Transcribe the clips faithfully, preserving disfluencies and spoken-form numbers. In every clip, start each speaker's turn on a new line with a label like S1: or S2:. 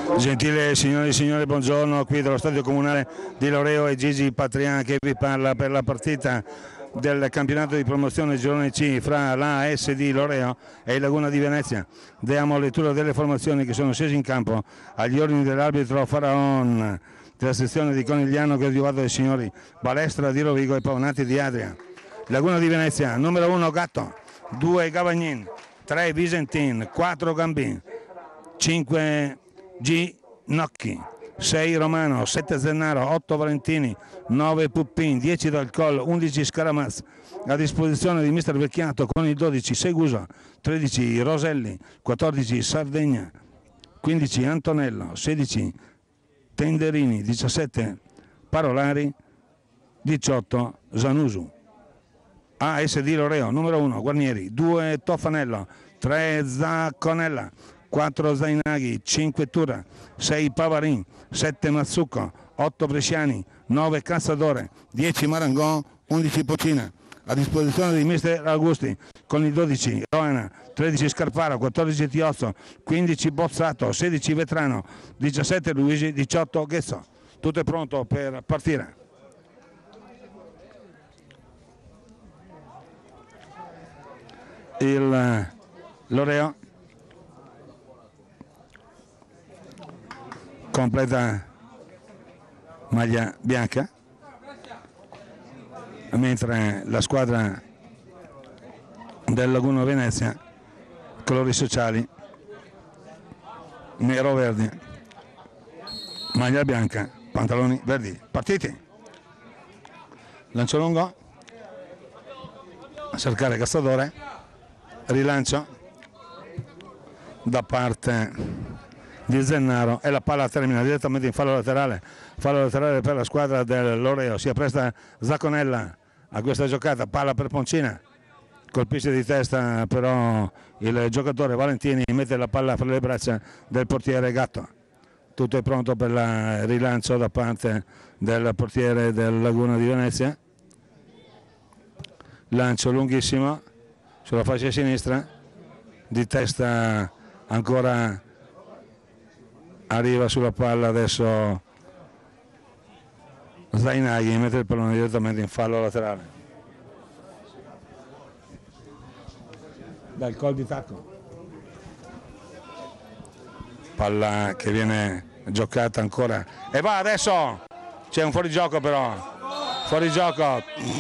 S1: Gentili signore e signori, buongiorno, qui dallo stadio comunale di Loreo e Gigi Patrian che vi parla per la partita del campionato di promozione girone C fra la A S di Loreo e il Laguna di Venezia. Diamo lettura delle formazioni che sono scese in campo agli ordini dell'arbitro Faraon della sezione di Conigliano, che è arrivato dai signori Balestra di Rovigo e Pavonati di Adria. Laguna di Venezia, numero uno Gatto, due Gavagnin, tre Visentin, quattro Gambin, cinque G Nocchi, sei Romano, sette Zennaro, otto Valentini, nove Puppin, dieci Dal Coll, undici Scaramaz, a disposizione di mister Vecchiato con il dodici Seguso, tredici Roselli, quattordici Sardegna, quindici Antonello, sedici Tenderini, diciassette Parolari, diciotto Zanusu. A S D Loreo, numero uno Guarnieri, due Toffanello, tre Zacconella, quattro Zainaghi, cinque Tura, sei Pavarin, sette Mazzucco, otto Bresciani, nove Cazzadore, dieci Marangon, undici Pocina. A disposizione di mister Augusti con i dodici Roana, tredici Scarparo, quattordici Tiozzo, quindici Bozzato, sedici Vetrano, diciassette Luigi, diciotto Ghezzo. Tutto è pronto per partire. Il Loreo completa maglia bianca, mentre la squadra del Laguna Venezia colori sociali nero-verdi, maglia bianca, pantaloni verdi. Partiti, lancio lungo a cercare Cazzadore, rilancio da parte di Zennaro e la palla termina direttamente in fallo laterale, fallo laterale per la squadra del Loreo. Si appresta Zacconella a questa giocata, palla per Poncina, colpisce di testa però il giocatore Valentini, mette la palla fra le braccia del portiere Gatto. Tutto è pronto per il rilancio da parte del portiere del Laguna di Venezia, lancio lunghissimo sulla fascia sinistra, di testa ancora arriva sulla palla adesso Zainaghi, mette il pallone direttamente in fallo laterale. Dal Coll di tacco, palla che viene giocata ancora e va adesso, c'è un fuorigioco però, fuorigioco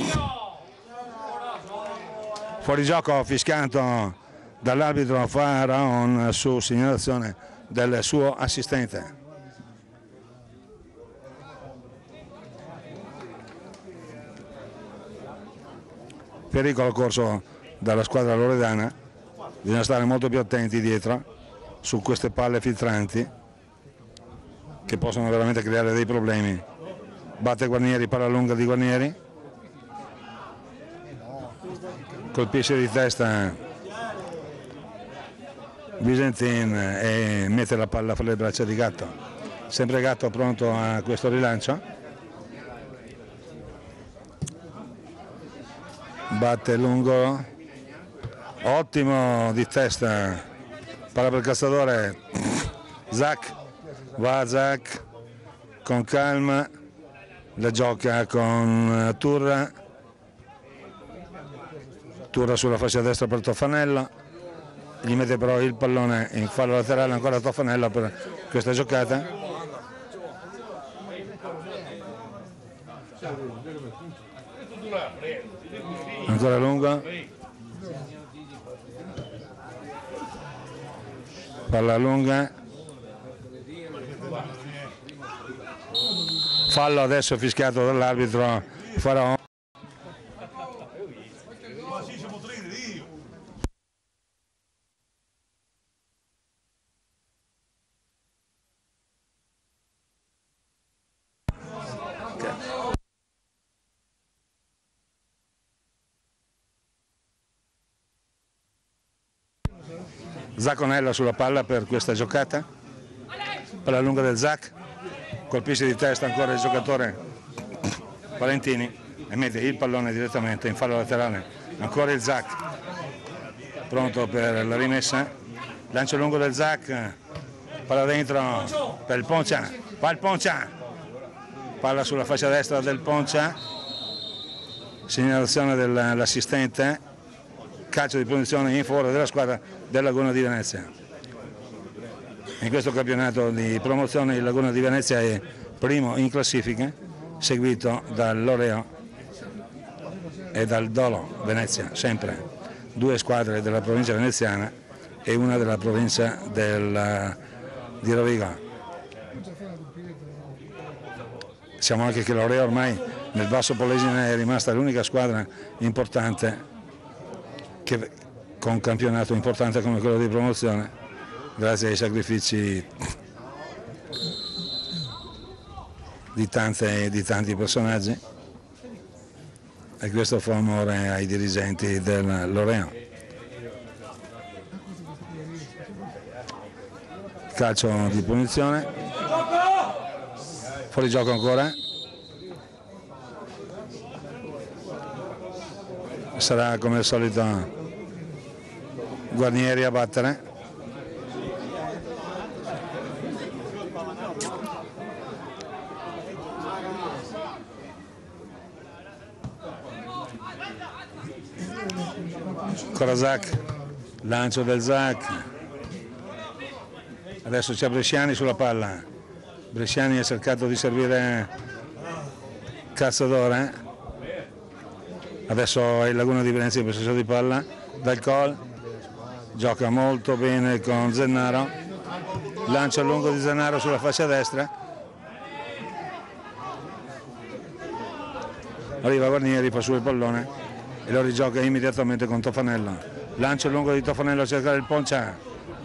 S1: fuorigioco fischiato dall'arbitro Faraon su segnalazione del suo assistente. Pericolo corso dalla squadra loredana, bisogna stare molto più attenti dietro su queste palle filtranti che possono veramente creare dei problemi. Batte Guarnieri, palla lunga di Guarnieri, colpisce di testa Visentin e mette la palla fra le braccia di Gatto. Sempre Gatto pronto a questo rilancio, batte lungo, ottimo di testa, palla per Cazzadore, Zac, va Zac con calma, la gioca con Turra, Turra sulla fascia destra per Toffanello, gli mette però il pallone in fallo laterale, ancora Toffanello per questa giocata. Ancora lungo, palla lunga, fallo adesso fischiato dall'arbitro Faraon. Zacconella sulla palla per questa giocata, palla lunga del Zac, colpisce di testa ancora il giocatore Valentini e mette il pallone direttamente in fallo laterale. Ancora il Zac pronto per la rimessa, lancio lungo del Zac palla dentro per il Poncia, va il Poncia, palla sulla fascia destra del Poncia, segnalazione dell'assistente, calcio di punizione in favore della squadra del Laguna di Venezia. In questo campionato di promozione il Laguna di Venezia è primo in classifica, seguito dal Loreo e dal Dolo Venezia, sempre due squadre della provincia veneziana e una della provincia del, di Rovigo. Siamo anche che Loreo ormai nel Basso Polesine è rimasta l'unica squadra importante che, con un campionato importante come quello di promozione, grazie ai sacrifici di, tante, di tanti personaggi, e questo fa onore ai dirigenti del Loreo. Calcio di punizione, fuori gioco ancora, sarà come al solito Guarnieri a battere. Ancora Zac, lancio del Zac, adesso c'è Bresciani sulla palla, Bresciani ha cercato di servire Cazadore, adesso è il Laguna di Venezia in possesso di palla, dal gol, gioca molto bene con Zennaro, lancio lungo di Zennaro sulla fascia destra, arriva Guarnieri, fa su il pallone e lo rigioca immediatamente con Tofanello, lancio lungo di Tofanello a cercare il Poncia,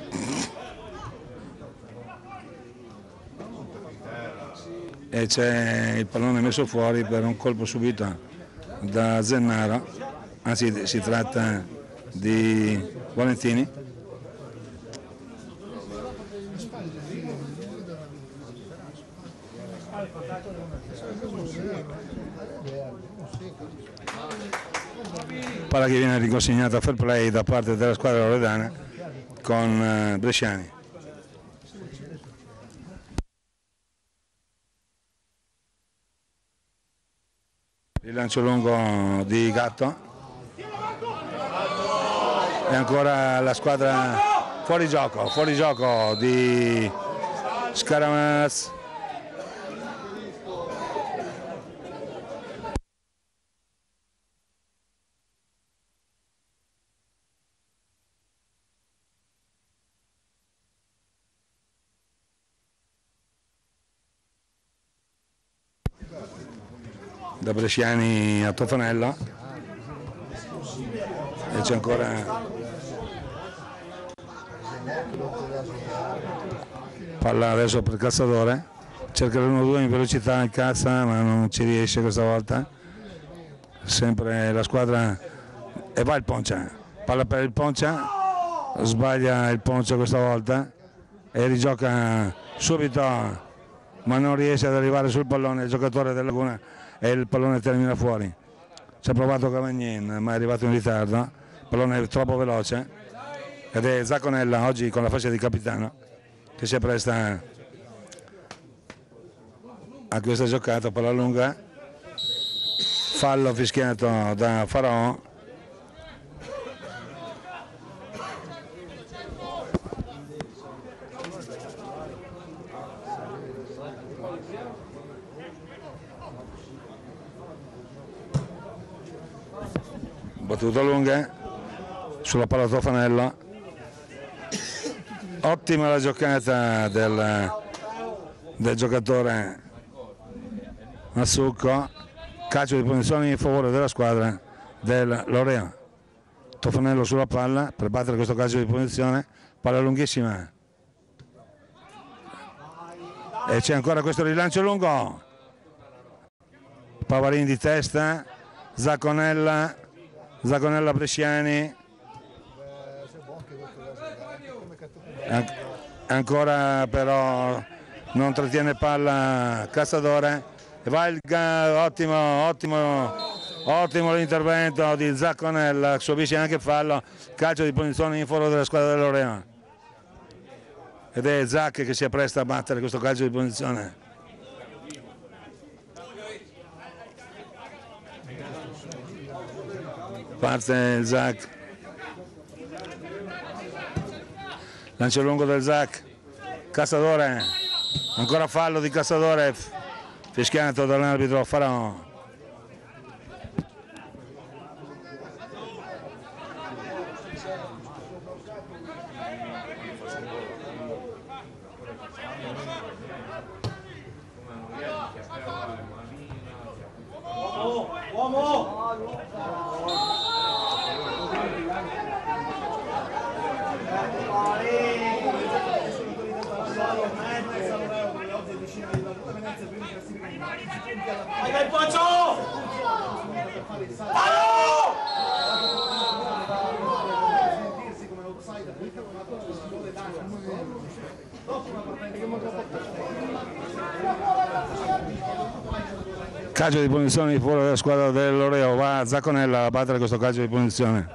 S1: e c'è il pallone messo fuori per un colpo subito da Zennaro, anzi si tratta di Valentini. Palla che viene riconsegnata a fair play da parte della squadra loredana con Bresciani. Il lancio lungo di Gatto e ancora la squadra fuori gioco, fuori gioco di Scaramaz. Da Bresciani a Tofanello e c'è ancora palla adesso per Cazadore, cerca l'uno due in velocità in cazza ma non ci riesce questa volta, sempre la squadra, e va il Poncia, palla per il Poncia, sbaglia il Poncia questa volta e rigioca subito ma non riesce ad arrivare sul pallone il giocatore del Laguna e il pallone termina fuori. Ci ha provato Cavagnin ma è arrivato in ritardo, il pallone è troppo veloce ed è Zacconella oggi con la fascia di capitano che si appresta a questa giocata. Palla lunga, fallo fischiato da Faraò. Battuta lunga sulla palla Tofanello, ottima la giocata del, del giocatore Mazzucco, calcio di punizione in favore della squadra del Loreo. Tofanello sulla palla per battere questo calcio di punizione, palla lunghissima e c'è ancora questo rilancio lungo, Pavarin di testa, Zacconella, Zacconella Bresciani, ancora però non trattiene palla Cazadore e va il ottimo, ottimo, ottimo l'intervento di Zacconella, subisce anche fallo, calcio di punizione in favore della squadra dell'Oreo. ed è Zac che si appresta a battere questo calcio di punizione. Parte il Zac, lancio lungo del Zac, Casadore, ancora fallo di Casadore, fischiato dall'arbitro Faraon. Calcio di punizione di fuori della squadra del Loreo, va Zacconella a battere questo calcio di punizione.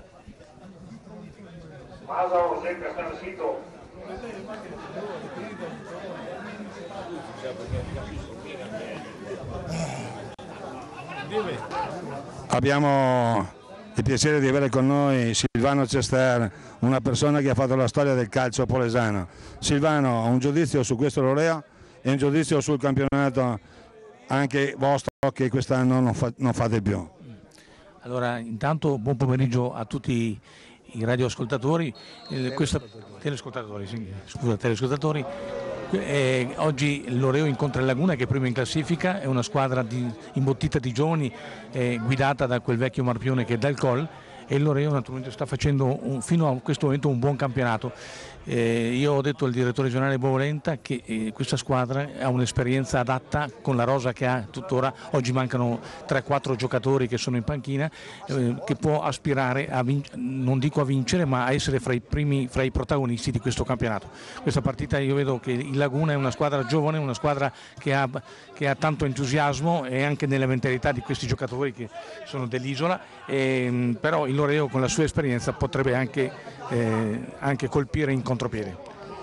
S1: Abbiamo il piacere di avere con noi Silvano Cester, una persona che ha fatto la storia del calcio polesano. Silvano, un giudizio su questo Loreo e un giudizio sul campionato anche vostro che quest'anno non, fa, non fate più.
S2: Allora, intanto buon pomeriggio a tutti i radioascoltatori, eh, questa, telescoltatori, sì, scusa, telescoltatori. Eh, oggi il Loreo incontra il Laguna che è primo in classifica, è una squadra di, imbottita di giovani, eh, guidata da quel vecchio Marpione che è dal Col, e il Loreo naturalmente sta facendo un, fino a questo momento un buon campionato. Eh, io ho detto al direttore generale Bovolenta che eh, questa squadra ha un'esperienza adatta con la rosa che ha tuttora. Oggi mancano tre quattro giocatori che sono in panchina, eh, che può aspirare a non dico a vincere, ma a essere fra i primi, fra i protagonisti di questo campionato. Questa partita io vedo che il Laguna è una squadra giovane, una squadra che ha, che ha tanto entusiasmo, e anche nella mentalità di questi giocatori che sono dell'isola, e, però il Loreo con la sua esperienza potrebbe anche, eh, anche colpire in contropiede.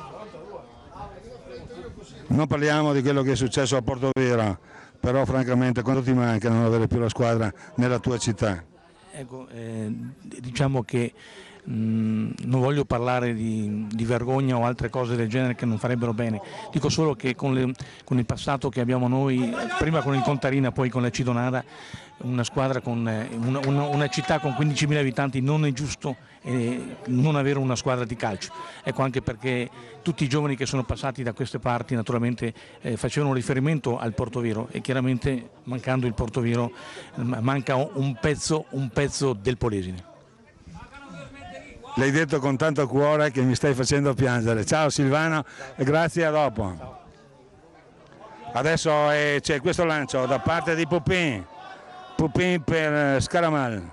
S1: Non parliamo di quello che è successo a Portoviejo, però francamente quanto ti manca non avere più la squadra nella tua città?
S2: Ecco, eh, diciamo che mh, non voglio parlare di, di vergogna o altre cose del genere che non farebbero bene, dico solo che con, le, con il passato che abbiamo noi, prima con il Contarina, poi con la Cidonada, una squadra con una, una, una città con quindicimila abitanti, non è giusto eh, non avere una squadra di calcio. Ecco, anche perché tutti i giovani che sono passati da queste parti naturalmente eh, facevano riferimento al Portoviejo, e chiaramente mancando il Portoviejo manca un pezzo, un pezzo del Polesine.
S1: L'hai detto con tanto cuore che mi stai facendo piangere. Ciao Silvano e grazie, a dopo. Adesso eh, c'è questo lancio da parte di Pupin. Pupin per Scaramal.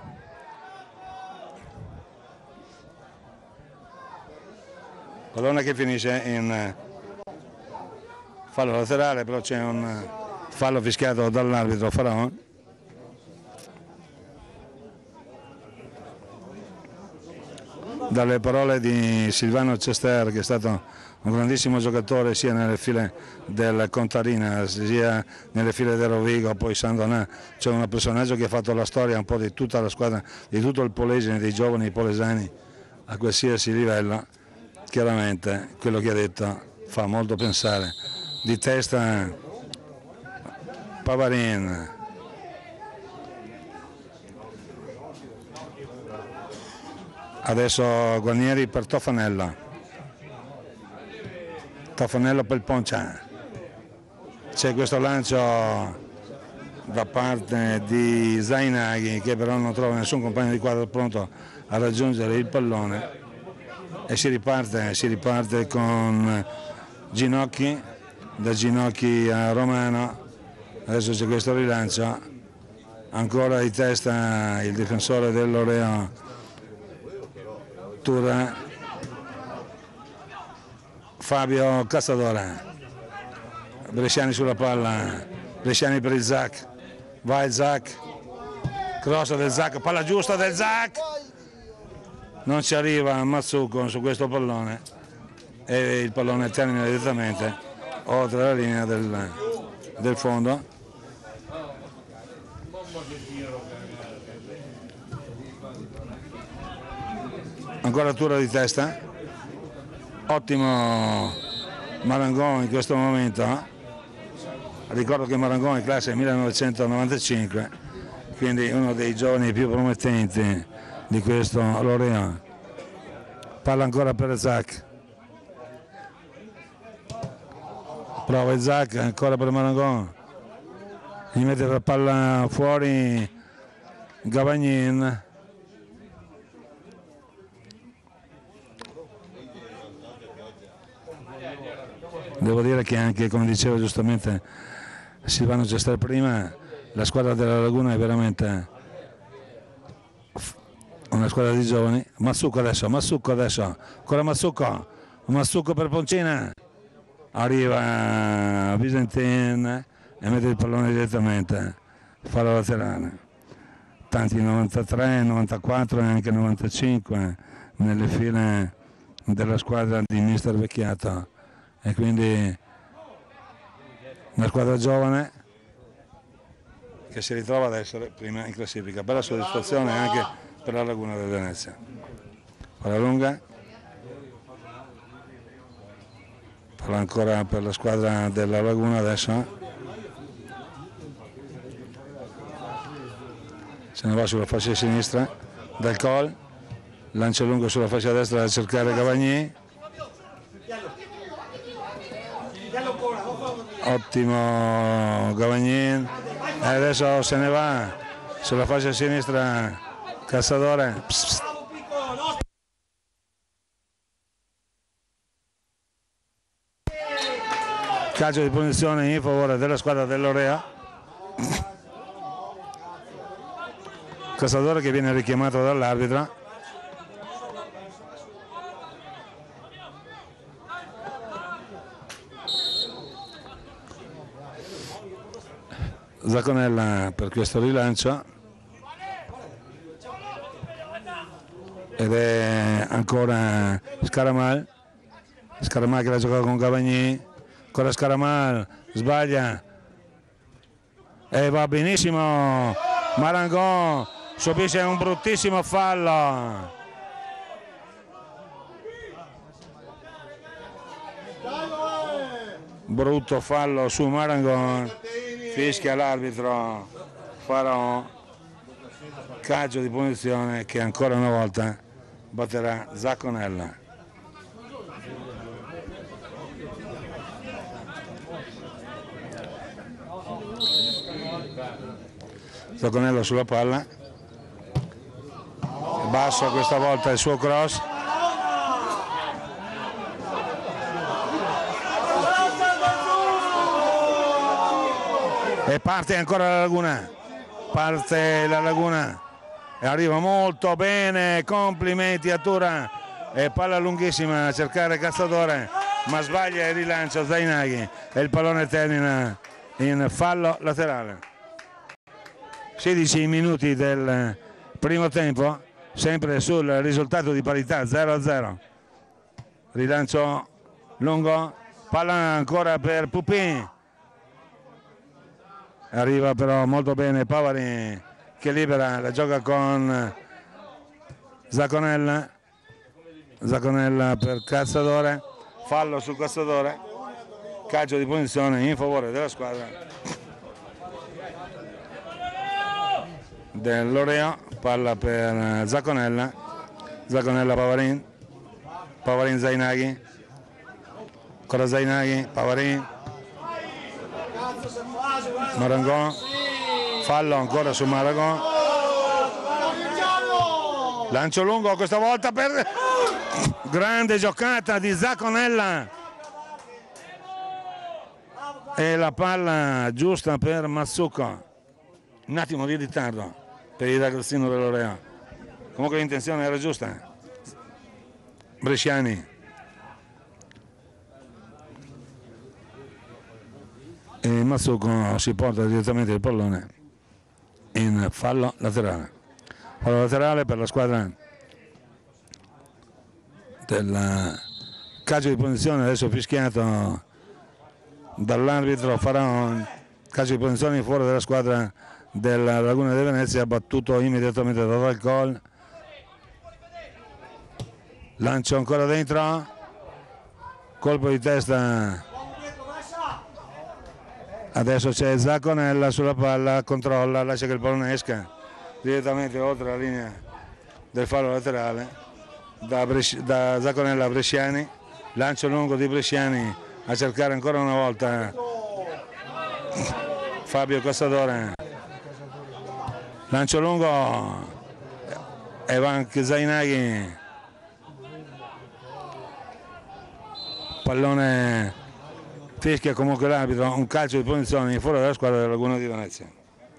S1: Pallone che finisce in fallo laterale, però c'è un fallo fischiato dall'arbitro Faraon. Dalle parole di Silvano Cester, che è stato un grandissimo giocatore sia nelle file del Contarina sia nelle file del Rovigo, poi San Donà, c'è un personaggio che ha fatto la storia un po' di tutta la squadra, di tutto il Polesine, dei giovani polesani a qualsiasi livello. Chiaramente quello che ha detto fa molto pensare. Di testa Pavarin, adesso Guarnieri per Tofanella. Tofanello per il Poncia, c'è questo lancio da parte di Zainaghi che però non trova nessun compagno di quadro pronto a raggiungere il pallone, e si riparte, si riparte con Ginocchi, da Ginocchi a Romano. Adesso c'è questo rilancio, ancora di testa il difensore del Loreo Turra, Fabio Casadore. Bresciani sulla palla, Bresciani per il Zac, va il Zac, cross del Zac, palla giusta del Zac, non ci arriva Mazzucco su questo pallone, e il pallone termina direttamente oltre la linea del, del fondo. Ancora tura di testa, ottimo Marangon in questo momento. Ricordo che Marangon è classe millenovecentonovantacinque, quindi uno dei giovani più promettenti di questo Loreo. Palla ancora per Zac, prova Zac, ancora per Marangon, gli mette la palla fuori Gavagnin. Devo dire che anche, come diceva giustamente Silvano Gestel prima, la squadra della Laguna è veramente una squadra di giovani. Mazzucco adesso, Mazzucco adesso, ancora Mazzucco, Mazzucco per Poncina, arriva Visentin e mette il pallone direttamente, fa la laterale. Tanti novantatré, novantaquattro e anche novantacinque nelle file della squadra di mister Vecchiato, e quindi una squadra giovane che si ritrova ad essere prima in classifica. Bella soddisfazione anche per la Laguna del Venezia. Palla lunga, palla ancora per la squadra della Laguna adesso, se ne va sulla fascia sinistra del Col, lancia lungo sulla fascia destra da cercare Gavagni. Ottimo Gavagnin, e adesso se ne va sulla fascia sinistra Casadore. Psst, psst. Calcio di punizione in favore della squadra dell'Orea. Casadore che viene richiamato dall'arbitro. Zaconella per questo rilancio, ed è ancora Scaramal, Scaramal che la gioca con Gavagni, ancora Scaramal, sbaglia e va benissimo Marangon, subisce un bruttissimo fallo. Brutto fallo su Marangon, fischia l'arbitro Farò, calcio di punizione che ancora una volta batterà Zaconella. Zaconella sulla palla, basso questa volta il suo cross, e parte ancora la Laguna, parte la Laguna e arriva molto bene, complimenti a Tura, e palla lunghissima a cercare Cazzatore, ma sbaglia il rilancio Zainaghi e il pallone termina in fallo laterale. sedici minuti del primo tempo, sempre sul risultato di parità zero a zero. Rilancio lungo, palla ancora per Pupin, arriva però molto bene Pavarin che libera, la gioca con Zaconella, Zaconella per Cazzatore, fallo su Cazzatore, calcio di punizione in favore della squadra dell'Oreo. Palla per Zaconella, Zaconella Pavarin, Pavarin Zainaghi, ancora Zainaghi, Pavarin, Marangon, fallo ancora su Marangon, lancio lungo questa volta per grande giocata di Zaconella e la palla giusta per Mazzucco, un attimo di ritardo per il ragazzino dell'Orea, comunque l'intenzione era giusta. Bresciani e Mazzucco si porta direttamente il pallone in fallo laterale, fallo laterale per la squadra della calcio di punizione adesso fischiato dall'arbitro Faraon, calcio di punizione fuori dalla squadra della Laguna di Venezia, battuto immediatamente da Valcol. Lancio ancora dentro, colpo di testa, adesso c'è Zacconella sulla palla, controlla, lascia che il pallone esca direttamente oltre la linea del fallo laterale da, da Zacconella a Bresciani. Lancio lungo di Bresciani a cercare ancora una volta Fabio Casadore, lancio lungo, Evan Zainaghi, pallone, fischia comunque l'arbitro, un calcio di punizione fuori dalla squadra della Laguna di Venezia.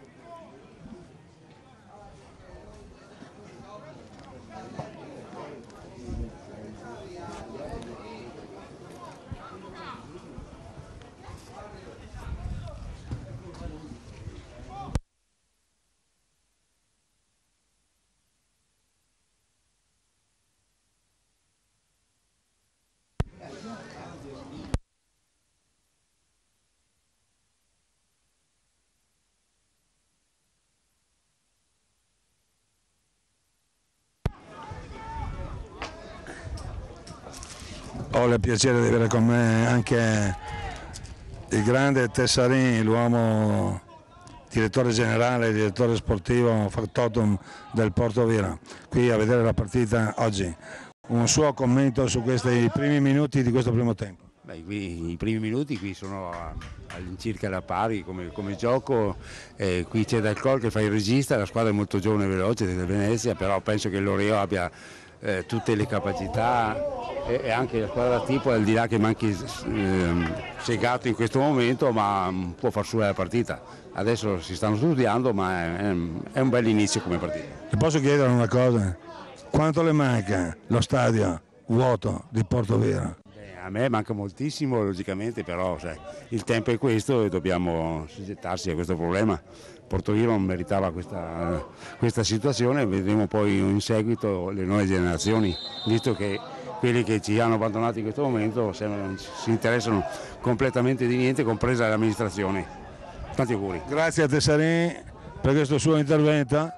S1: Ho il piacere di avere con me anche il grande Tessarin, l'uomo direttore generale, direttore sportivo factotum del Portoviejo, qui a vedere la partita oggi. Un suo commento su questi primi minuti di questo primo tempo.
S3: Beh, qui, i primi minuti qui sono all'incirca alla pari come, come gioco, eh, qui c'è Valcol che fa il regista, la squadra è molto giovane e veloce del Venezia, però penso che l'Oreo abbia eh, tutte le capacità e, e anche la squadra tipo, al di là che manchi eh, Segato in questo momento, ma può far sua la partita. Adesso si stanno studiando, ma è, è un bel inizio come partita.
S1: Ti posso chiedere una cosa? Quanto le manca lo stadio vuoto di Portoviejo?
S3: A me manca moltissimo logicamente, però sai, il tempo è questo e dobbiamo soggettarsi a questo problema. Portoviejo non meritava questa, questa situazione, vedremo poi in seguito le nuove generazioni, visto che quelli che ci hanno abbandonato in questo momento sembrano, si interessano completamente di niente, compresa l'amministrazione. Tanti auguri.
S1: Grazie a Tessarin per questo suo intervento.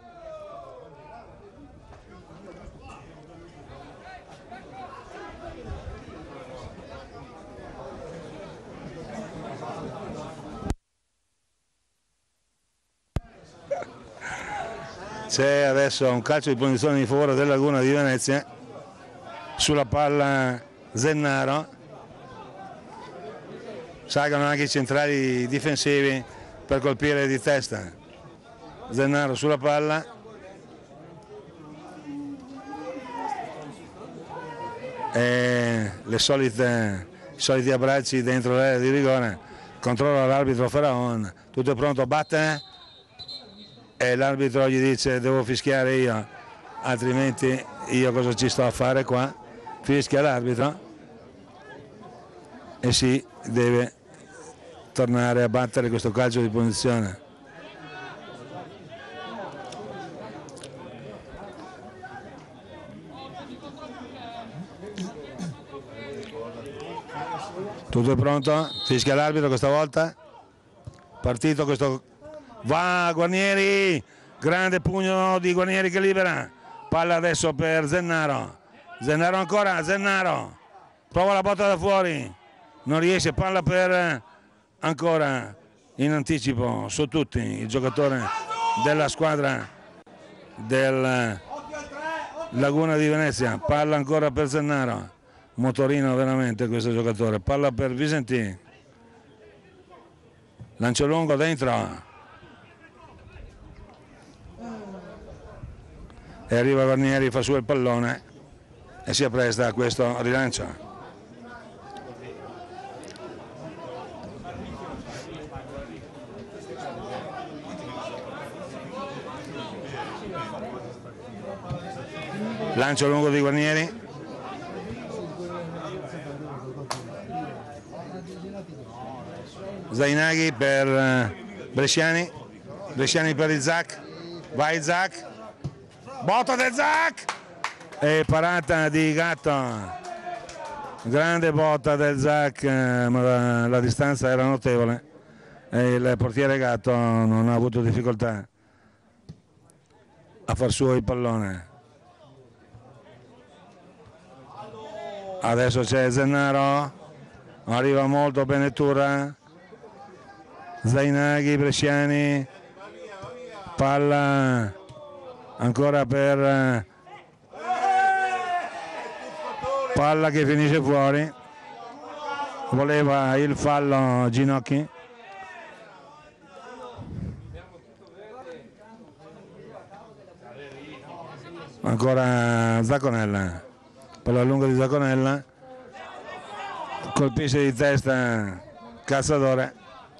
S1: C'è adesso un calcio di punizione in favore della Laguna di Venezia, sulla palla Zennaro, salgono anche i centrali difensivi per colpire di testa. Zennaro sulla palla, e le solite, i soliti abbracci dentro l'area di rigore, controlla l'arbitro Faraon, tutto è pronto, batte e l'arbitro gli dice devo fischiare io, altrimenti io cosa ci sto a fare qua. Fischia l'arbitro e si deve tornare a battere questo calcio di punizione. Tutto è pronto, fischia l'arbitro questa volta, partito questo, va Guarnieri, grande pugno di Guarnieri che libera, palla adesso per Zennaro, Zennaro ancora, Zennaro, prova la botta da fuori, non riesce, palla per ancora in anticipo su tutti il giocatore della squadra del Laguna di Venezia, palla ancora per Zennaro, motorino veramente questo giocatore, palla per Visentì, lancio lungo dentro e arriva Guarnieri, fa su il pallone e si appresta a questo rilancio. Lancio lungo di Guarnieri, Zainaghi per Bresciani, Bresciani per Isaac, va Isaac, botta del Isaac e parata di Gatto grande botta del Zac, ma la, la distanza era notevole e il portiere Gatto non ha avuto difficoltà a far suo il pallone. Adesso c'è Zennaro, arriva molto Benettura, Zainaghi, Bresciani, palla ancora per palla che finisce fuori, voleva il fallo Ginocchi. Ancora Zacconella, palla lunga di Zacconella, colpisce di testa Cazzadore.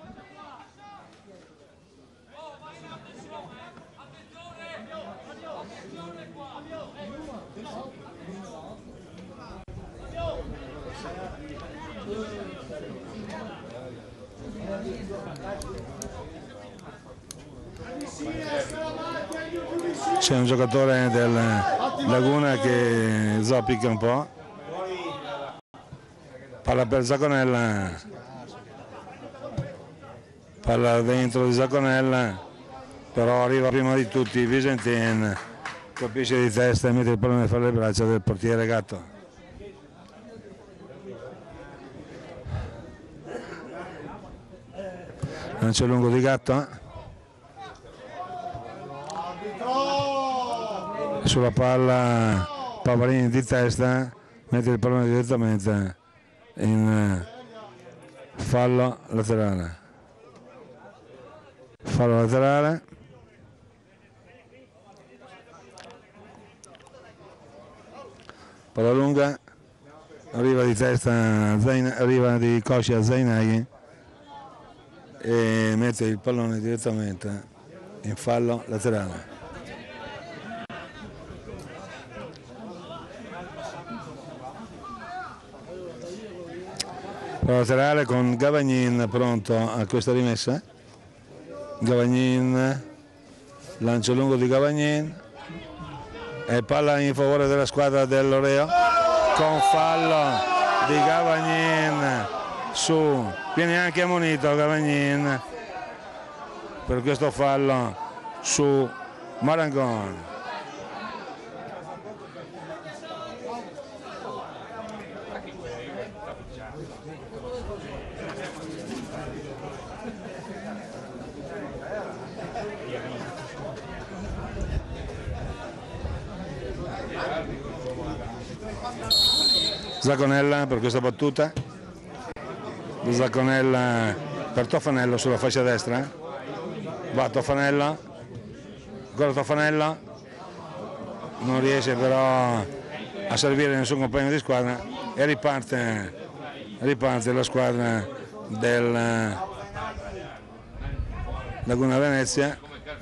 S1: C'è un giocatore del Laguna che zoppica un po', palla per Zacconella, palla dentro di Zacconella, però arriva prima di tutti Visentin, colpisce di testa e mette il pallone fra le braccia del portiere Gatto. Lancio lungo di Gatto, sulla palla Pavarini di testa, mette il pallone direttamente in fallo laterale. Fallo laterale. Palla lunga, arriva di testa, Zain, arriva di coscia Zainaghi e mette il pallone direttamente in fallo laterale. Laterale con Gavagnin pronto a questa rimessa. Gavagnin, lancio lungo di Gavagnin e palla in favore della squadra del Loreo con fallo di Gavagnin su, viene anche ammonito Gavagnin per questo fallo su Marangon. Zacconella per questa battuta, Zacconella per Toffanello sulla fascia destra, va Toffanello, ancora Toffanello, non riesce però a servire nessun compagno di squadra e riparte, riparte la squadra del Laguna Venezia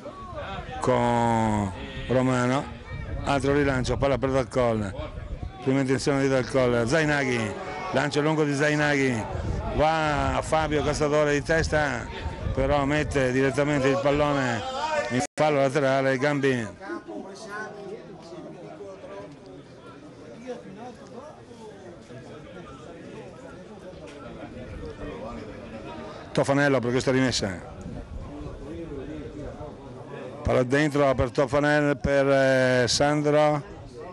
S1: con Romano, altro rilancio, palla per Dalcol. Prima intenzione di Dalcol, Zainaghi, lancio lungo di Zainaghi, va a Fabio Cazzadore di testa, però mette direttamente il pallone in fallo laterale, Gambin. Toffanello per questa rimessa. Palla dentro per Toffanello, per eh, Sandro.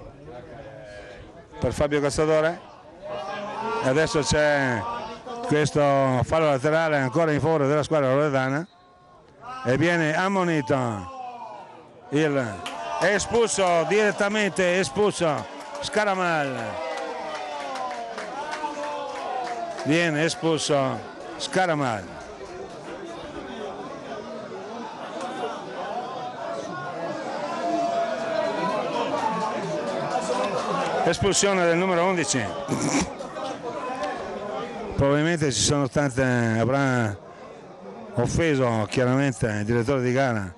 S1: Per Fabio Cazzadore e adesso c'è questo fallo laterale ancora in favore della squadra loredana e viene ammonito, il, è espulso direttamente, espulso Scaramal, viene espulso Scaramal. Espulsione del numero undici. Probabilmente ci sono state, avrà offeso chiaramente il direttore di gara,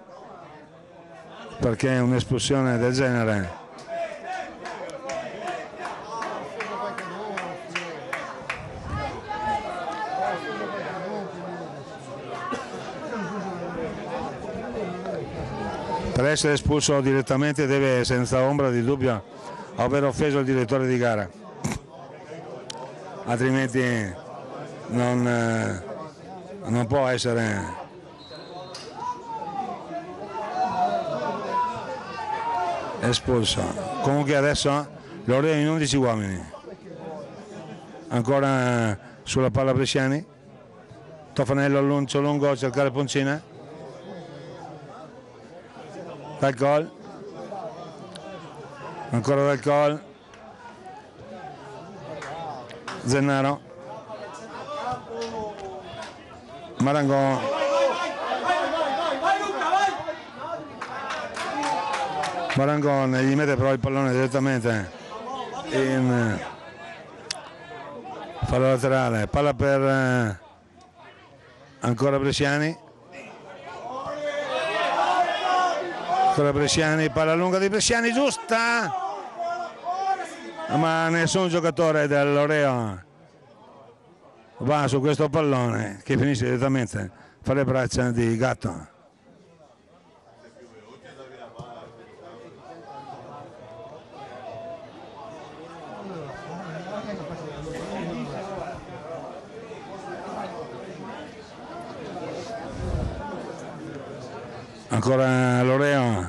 S1: perché un'espulsione del genere per essere espulso direttamente deve senza ombra di dubbio aver offeso il direttore di gara. altrimenti non, eh, non può essere espulso. Comunque adesso Loreo in undici uomini, ancora sulla palla Bresciani, Tofanello all'uncio lungo a cercare Poncina, dal gol, ancora dal gol, Zennaro, Marangon, Marangon gli mette però il pallone direttamente in fallo laterale, palla per eh, ancora Bresciani, ancora Bresciani, palla lunga di Bresciani, giusta, ma nessun giocatore del Loreo va su questo pallone che finisce direttamente fra le braccia di Gatto. Ancora Loreo,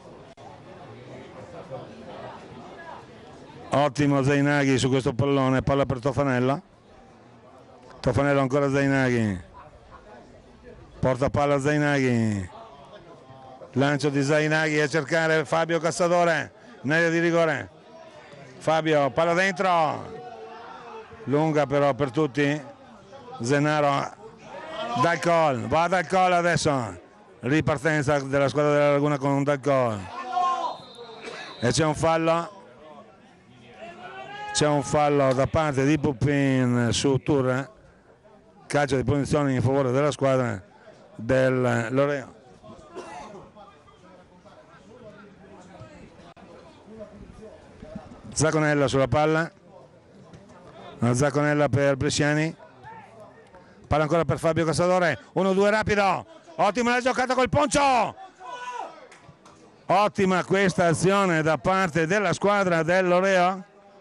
S1: ottimo Zainaghi su questo pallone, palla per Tofanello, Tofanello ancora Zainaghi, porta palla Zainaghi, lancio di Zainaghi a cercare Fabio Cassadore in area di rigore, Fabio, palla dentro, lunga però per tutti, Zennaro dal gol, va dal gol adesso, ripartenza della squadra della Laguna con un dal gol e c'è un fallo, c'è un fallo da parte di Pupin su Turra, calcio di punizione in favore della squadra del Loreo. Zacconella sulla palla, una Zacconella per Bresciani, palla ancora per Fabio Cassadore, uno due rapido, ottima la giocata col Poncio, ottima questa azione da parte della squadra del Loreo,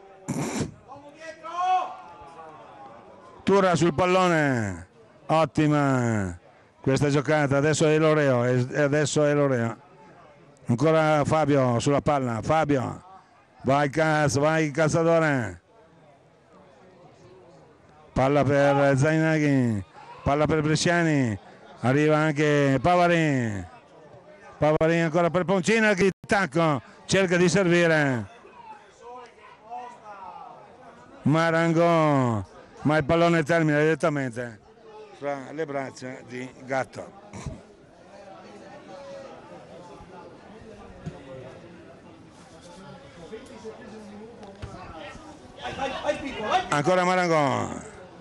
S1: Turra sul pallone, ottima questa giocata, adesso è Loreo e adesso è Loreo, ancora Fabio sulla palla, Fabio, vai Cas, vai Cassadore, palla per Zainaghi, palla per Bresciani, arriva anche Pavarin, Pavarin ancora per Poncina che tacco, cerca di servire Marangon, ma il pallone termina direttamente fra le braccia di Gatto. Ancora Marangon,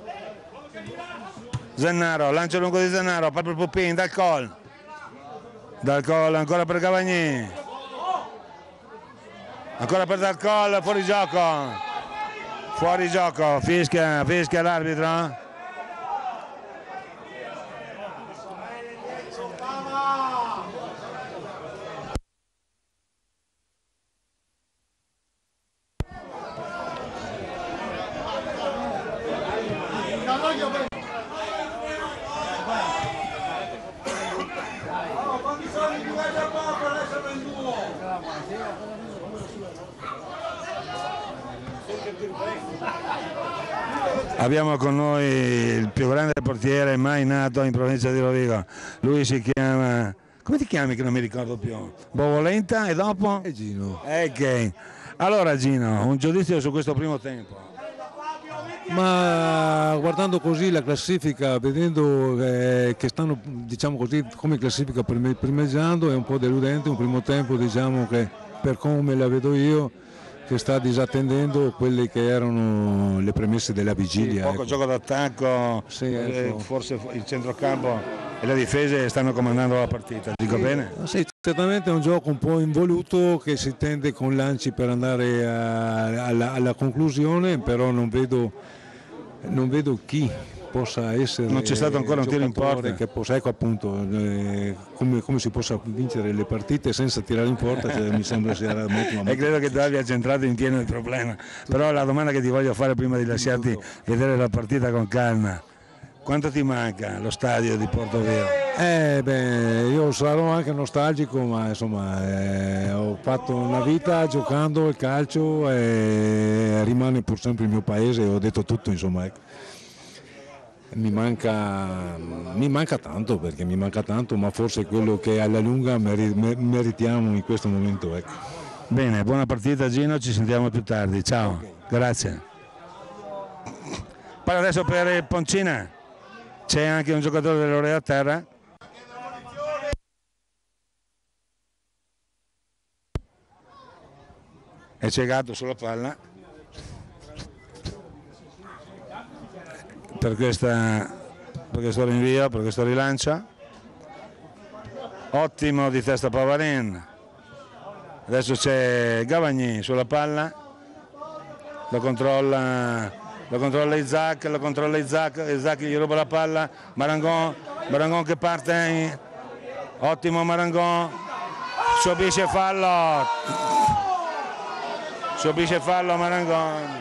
S1: Zennaro, lancio lungo di Zennaro, palla per Pupin, dal gol, dal gol ancora per Cavagni, ancora per dal gol, fuori gioco, fuori gioco, fischia, fischia l'arbitro. Abbiamo con noi il più grande portiere mai nato in provincia di Rovigo, lui si chiama, come ti chiami che non mi ricordo più? Bovolenta e dopo?
S4: E Gino.
S1: Ok, allora Gino, un giudizio su questo primo tempo.
S4: Ma guardando così la classifica, vedendo eh, che stanno, diciamo così, come classifica primeggiando, è un po' deludente, un primo tempo diciamo che per come la vedo io che sta disattendendo quelle che erano le premesse della vigilia.
S1: Sì, poco
S4: ecco.
S1: gioco d'attacco,
S4: Sì,
S1: eh,
S4: ecco.
S1: forse il centrocampo e le difese stanno comandando la partita, dico
S4: Sì,
S1: bene?
S4: sì, certamente è un gioco un po' involuto che si tende con lanci per andare a- alla, alla conclusione, però non vedo, non vedo chi possa essere
S1: non c'è stato ancora un tiro in porta,
S4: che possa, ecco appunto eh, come, come si possa vincere le partite senza tirare in porta, cioè, mi sembra sia molto, molto
S1: e credo che tu abbia centrato in pieno il problema. Però la domanda che ti voglio fare prima di lasciarti vedere la partita con calma: quanto ti manca lo stadio di Portoviejo?
S4: Eh beh, io sarò anche nostalgico, ma insomma eh, ho fatto una vita giocando il calcio e rimane pur sempre il mio paese, ho detto tutto, insomma, ecco. Mi manca, mi manca tanto, perché mi manca tanto, ma forse è quello che alla lunga meri- meritiamo in questo momento, ecco.
S1: Bene, buona partita Gino, ci sentiamo più tardi, ciao, okay. Grazie. Poi adesso per Poncina c'è anche un giocatore dell'Orea a terra. È ciecato sulla palla per, questa, per questo rinvio, per questo rilancio. Ottimo di testa Pavarin. Adesso c'è Gavagni sulla palla, lo controlla, lo controlla Isaac, lo controlla Isaac, Isaac gli ruba la palla, Marangon, Marangon che parte, ottimo Marangon, subisce fallo, subisce fallo Marangon.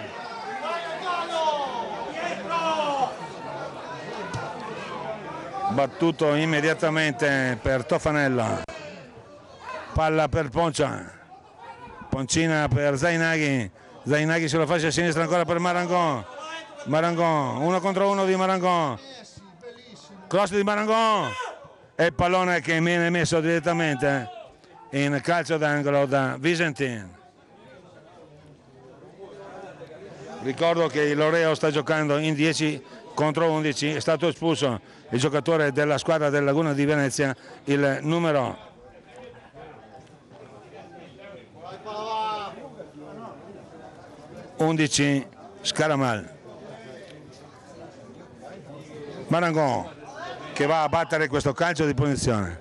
S1: Battuto immediatamente per Tofanella, palla per Poncia, Poncina per Zainaghi, Zainaghi sulla fascia sinistra ancora per Marangon, Marangon, uno contro uno di Marangon, cross di Marangon e il pallone che viene messo direttamente in calcio d'angolo da Visentin. Ricordo che il Loreo sta giocando in dieci contro undici, è stato espulso il giocatore della squadra del Laguna di Venezia, il numero undici Scaramal. Marangon che va a battere questo calcio di punizione.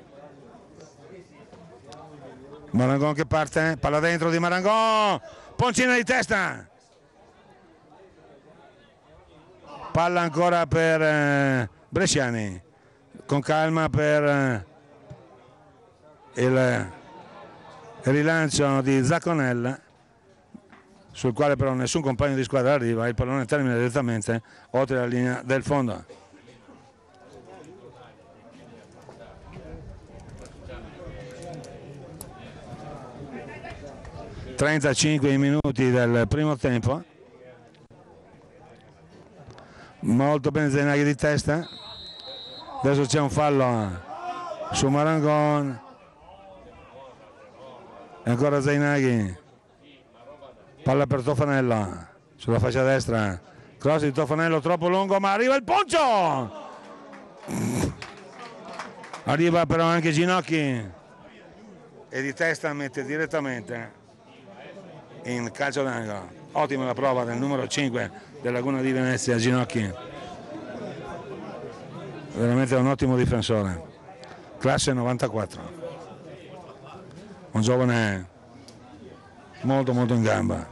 S1: Marangon che parte, palla dentro di Marangon, Poncina di testa, palla ancora per eh, Bresciani, con calma per eh, il, il rilancio di Zacconella, sul quale però nessun compagno di squadra arriva, il pallone termina direttamente oltre la linea del fondo. trentacinque minuti del primo tempo. Molto bene Zainaghi di testa, adesso c'è un fallo su Marangon e ancora Zainaghi, palla per Tofanello sulla fascia destra, cross di Tofanello troppo lungo, ma arriva il Poncio, arriva però anche Ginocchi e di testa mette direttamente in calcio d'angolo. Ottima la prova del numero cinque del Laguna di Venezia, Ginocchi, veramente un ottimo difensore, classe novantaquattro, un giovane molto molto in gamba.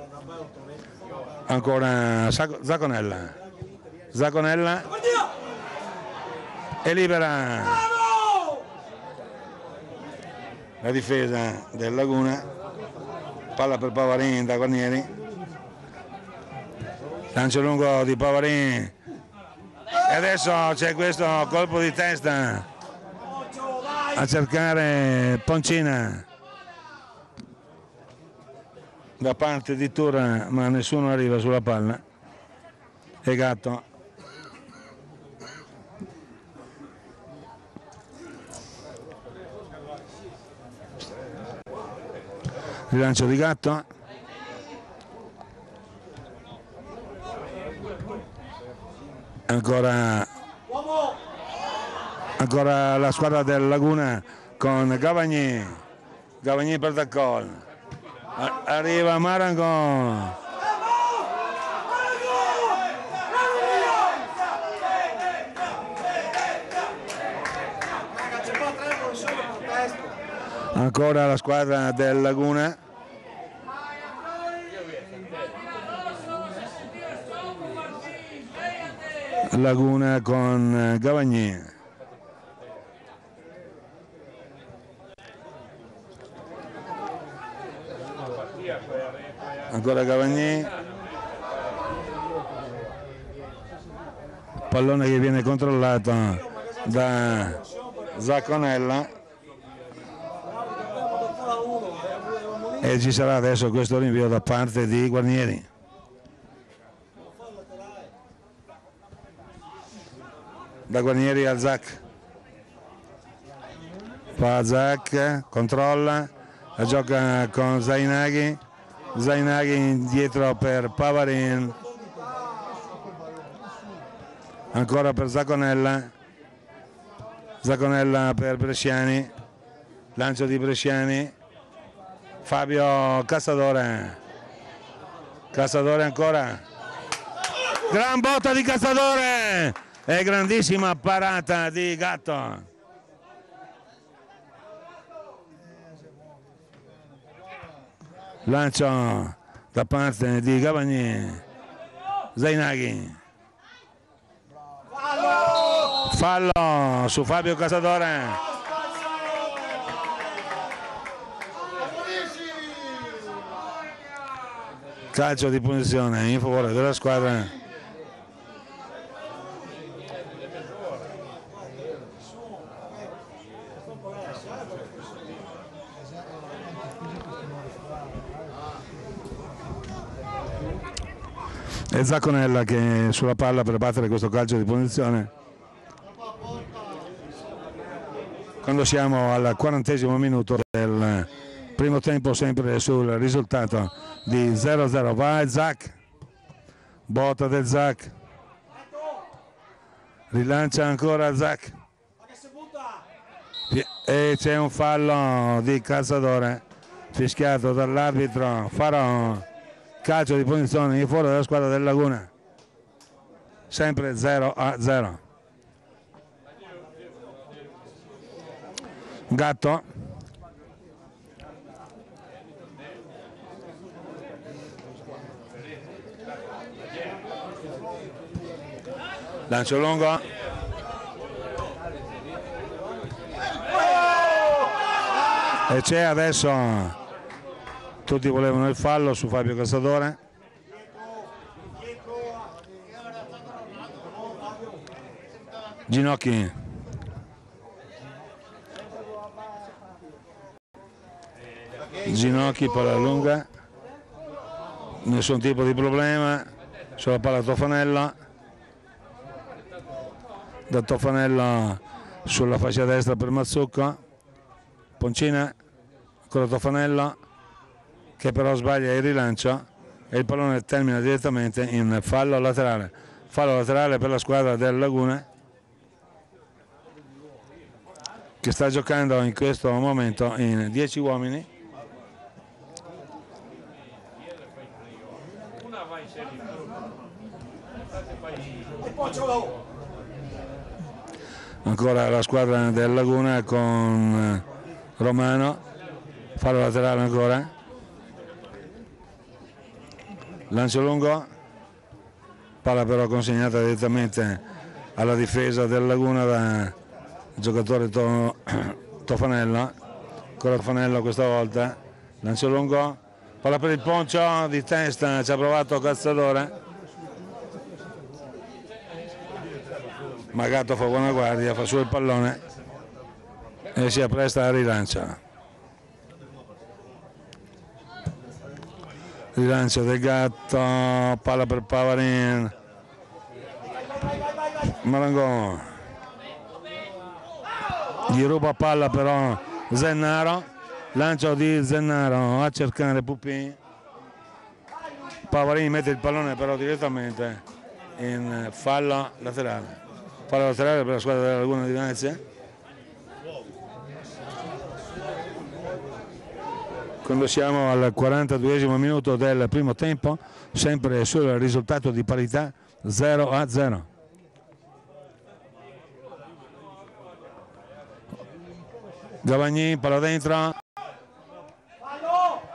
S1: Ancora Zacconella, Zacconella e libera la difesa del Laguna, palla per Pavarin da Guarnieri, lancio lungo di Pavarin e adesso c'è questo colpo di testa a cercare Poncina da parte di Turra, ma nessuno arriva sulla palla e Gatto rilancio di Gatto, ancora ancora la squadra del Laguna con Gavagni, Gavagni per Daccol, arriva Marangon, ancora la squadra del Laguna, Laguna con Gavagni. Ancora Gavagni, pallone che viene controllato da Zacconella e ci sarà adesso questo rinvio da parte di Guarnieri. Da Guarnieri a Zac, fa Zac, controlla, la gioca con Zainaghi, Zainaghi indietro per Pavarin, ancora per Zacconella, Zacconella per Bresciani, lancio di Bresciani, Fabio Casadore, Casadore ancora, gran botta di Casadore e grandissima parata di Gatto. Lancio da parte di Gavagni, Zainaghi, fallo su Fabio Casadore, calcio di punizione in favore della squadra e Zacconella che è sulla palla per battere questo calcio di punizione. Quando siamo al quarantesimo minuto del primo tempo, sempre sul risultato di zero a zero. Va Zac, botta del Zac, rilancia ancora Zac e c'è un fallo di Casadore fischiato dall'arbitro Farò. Calcio di punizione in fuori dalla squadra del Laguna, sempre zero a zero. Gatto, lancio lungo, e c'è adesso. Tutti volevano il fallo su Fabio Casadore. Ginocchi. Ginocchi, palla lunga. Nessun tipo di problema. Sulla palla Tofanella. Da Tofanella sulla fascia destra per Mazzucco. Poncina. Ancora Tofanella, che però sbaglia il rilancio e il pallone termina direttamente in fallo laterale. Fallo laterale per la squadra del Laguna, che sta giocando in questo momento in dieci uomini. Ancora la squadra del Laguna con Romano, fallo laterale ancora. Lancio lungo, palla però consegnata direttamente alla difesa del Laguna da giocatore to, Tofanella, ancora Tofanella questa volta, lancio lungo, palla per il Poncio di testa, ci ha provato Cazzadore, ma Gatto fa buona guardia, fa su il pallone e si appresta al rilancio. Rilancio del Gatto, palla per Pavarin, Marangon, gli ruba palla però Zennaro, lancio di Zennaro a cercare Pupin, Pavarin mette il pallone però direttamente in fallo laterale, fallo laterale per la squadra della Laguna di Venezia. Quando siamo al quarantaduesimo minuto del primo tempo, sempre sul risultato di parità zero a zero. Gavagni, palla dentro,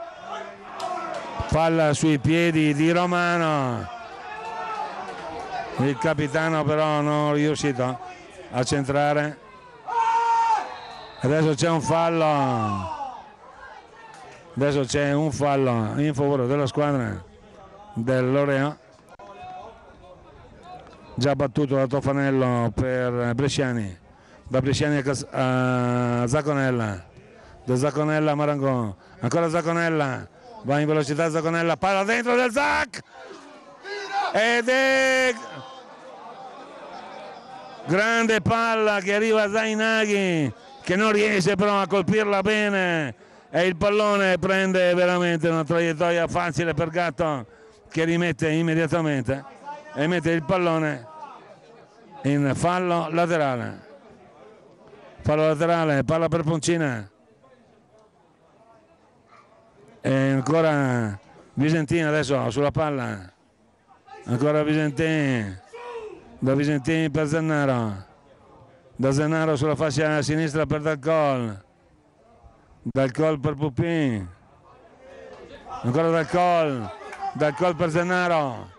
S1: palla sui piedi di Romano, il capitano però non è riuscito a centrare. Adesso c'è un fallo, adesso c'è un fallo in favore della squadra del Loreo, già battuto da Tofanello per Bresciani, da Bresciani a, Cas a Zacconella, da Zacconella a Marangon, ancora Zacconella, va in velocità Zacconella, palla dentro del Zac ed è grande palla che arriva a Zainaghi, che non riesce però a colpirla bene, e il pallone prende veramente una traiettoria facile per Gatto, che rimette immediatamente e mette il pallone in fallo laterale. Fallo laterale, palla per Poncina, e ancora Visentin adesso sulla palla, ancora Visentin, da Visentin per Zennaro, da Zennaro sulla fascia sinistra per Dalcol, Dalcol per Pupin, ancora Dalcol, Dalcol per Zennaro,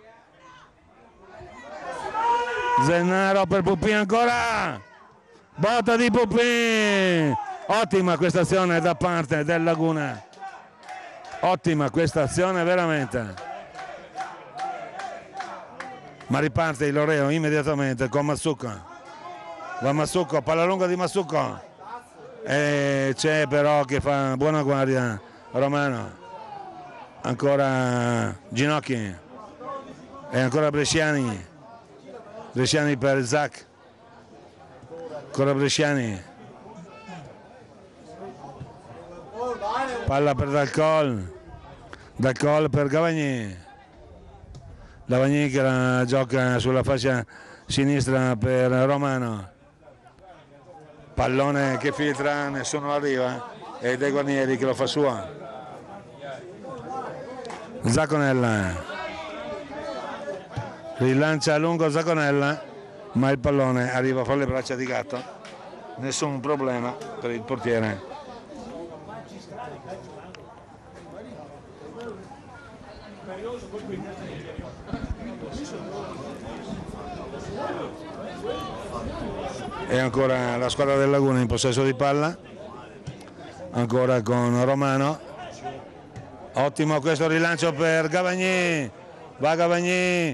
S1: Zennaro per Pupin ancora, botta di Pupin, ottima questa azione da parte del Laguna, ottima questa azione veramente. Ma riparte il Loreo immediatamente con Massucco, va Massucco, palla lunga di Massucco, e c'è però che fa buona guardia Romano, ancora Ginocchi e ancora Bresciani, Bresciani per Zac, ancora Bresciani, palla per Dalcol, Dalcol per Gavagni, Gavagni che la gioca sulla fascia sinistra per Romano, pallone che filtra, nessuno arriva, e De Guarnieri che lo fa sua. Zacconella rilancia a lungo Zacconella, ma il pallone arriva fra le braccia di Gatto, nessun problema per il portiere. E ancora la squadra del Laguna in possesso di palla, ancora con Romano, ottimo questo rilancio per Gavagni, va Gavagni,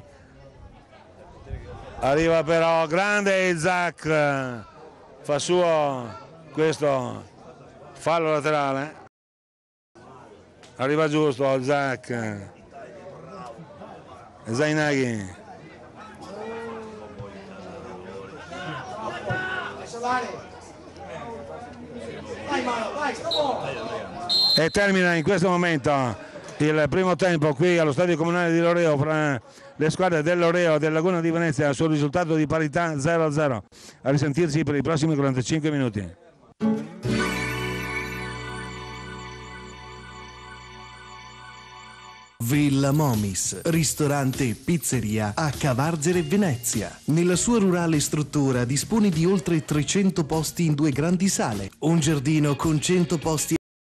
S1: arriva però grande il Zac, fa suo questo fallo laterale, arriva giusto il Zac, Zainaghi, e termina in questo momento il primo tempo qui allo stadio comunale di Loreo fra le squadre del Loreo e del Laguna di Venezia sul risultato di parità zero a zero. A risentirci per i prossimi quarantacinque minuti.
S5: Villa Momis, ristorante e pizzeria a Cavarzere, Venezia. Nella sua rurale struttura dispone di oltre trecento posti in due grandi sale, un giardino con cento posti